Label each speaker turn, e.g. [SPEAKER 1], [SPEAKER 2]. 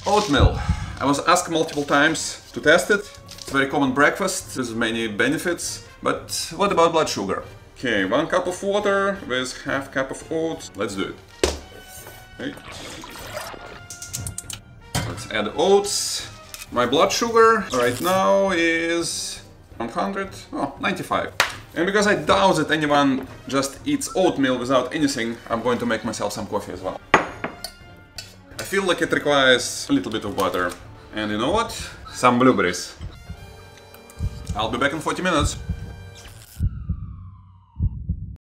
[SPEAKER 1] Oatmeal. I was asked multiple times to test it. It's a very common breakfast with many benefits. But what about blood sugar? Okay, 1 cup of water with half cup of oats. Let's do it. Okay. Let's add oats. My blood sugar right now is 95. And because I doubt that anyone just eats oatmeal without anything, I'm going to make myself some coffee as well. I feel like it requires a little bit of butter. And you know what? Some blueberries. I'll be back in 40 minutes.